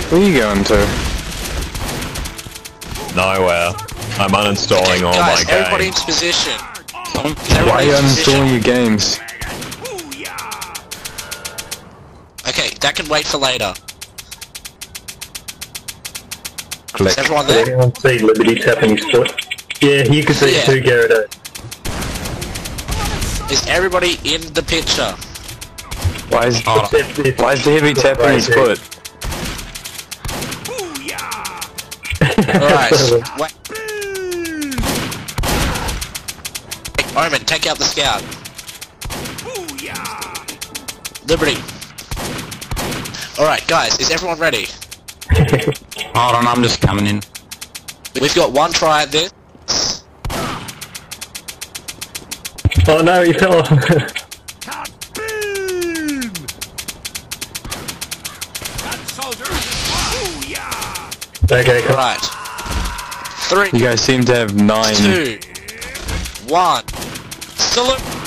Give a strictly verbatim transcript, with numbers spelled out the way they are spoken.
Where are you going to? Nowhere. I'm uninstalling all Guys, my everybody games. into position. Why are you uninstalling your games? Okay, that can wait for later. Click. Is everyone Did there? anyone see Liberty tapping his foot? Yeah, you can see Yeah. it too, Garrett. Is everybody in the picture? Why is Oh. why is the heavy tapping his foot? Alright, wait. Omen, take out the scout. Liberty. Alright, guys, is everyone ready? Hold on, I'm just coming in. We've got one try at this. Oh no, you fell off. Okay, come on. Right. Three, You guys seem to have nine. two, one. Salute!